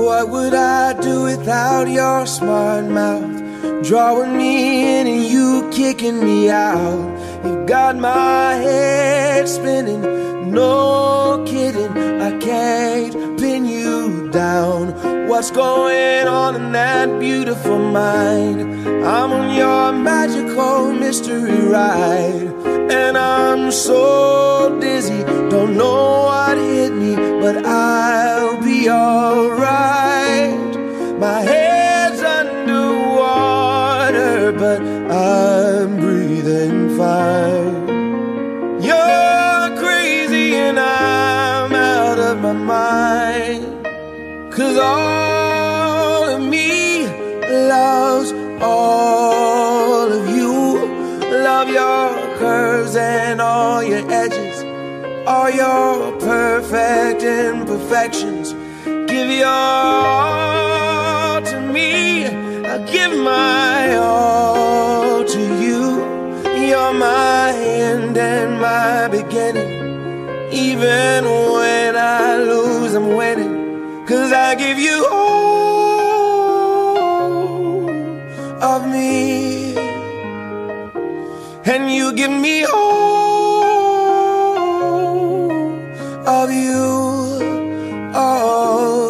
What would I do without your smart mouth? Drawing me in and you kicking me out. You got my head spinning, no kidding, I can't pin you down. What's going on in that beautiful mind? I'm on your magical mystery ride, and I'm so dizzy, don't know what hit me, but I'll be alright. My head's underwater, but I'm breathing fine. You're crazy and I'm out of my mind, 'cause all of me loves all of you. Love your curves and all your edges, all your perfect imperfections. Give your all to me, I give my all to you. You're my end and my beginning. Even when I lose, I'm winning, 'cause I give you all of me, and you give me all of you. Oh,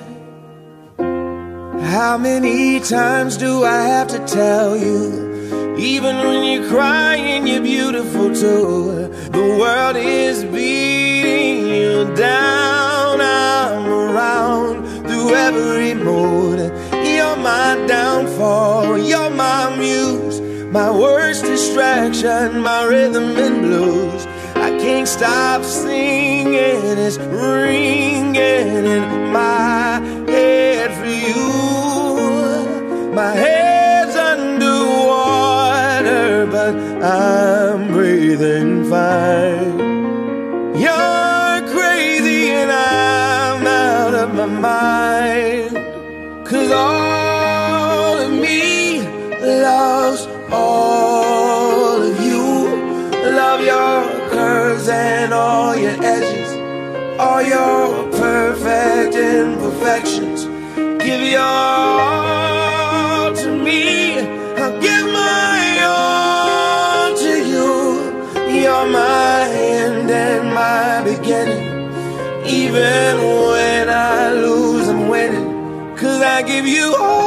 how many times do I have to tell you? Even when you're crying, you're beautiful too. The world is beating you down. I'm around through every mood. You're my downfall, you're my muse, my worst distraction, my rhythm and blues. I can't stop singing, it's ringing in my head for you. My head's underwater, but I'm breathing fine. You're crazy and I'm out of my mind, 'cause all of me loves all of you. Love your curves and all your edges, all your perfect imperfections. Give your all to me, I'll give my all to you. You're my end and my beginning. Even when I lose, I'm winning, 'cause I give you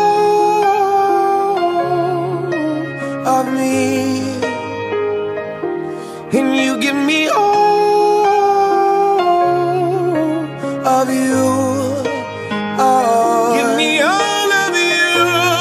all of me, and you give me all of you. Oh, give me all of you.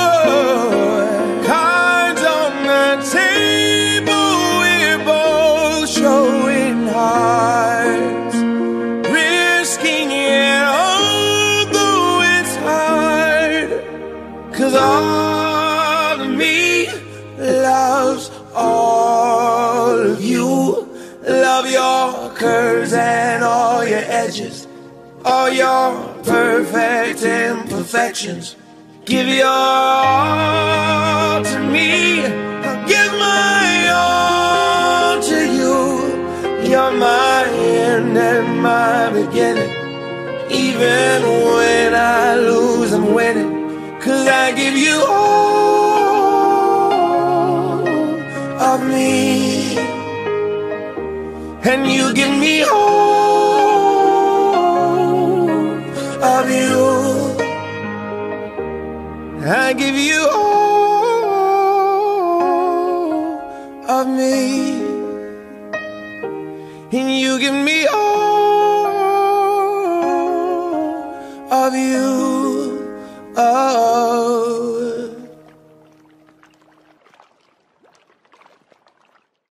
Cards on the table, we're both showing hearts, risking it although it's hard, 'cause all of me loves all of you. Love your curves and all your edges, all your perfect imperfections. Give your all to me, I'll give my all to you. You're my end and my beginning. Even when I lose, I'm winning, 'cause I give you all of me, and you give me all of you. I give you all of me, and you give me all of you.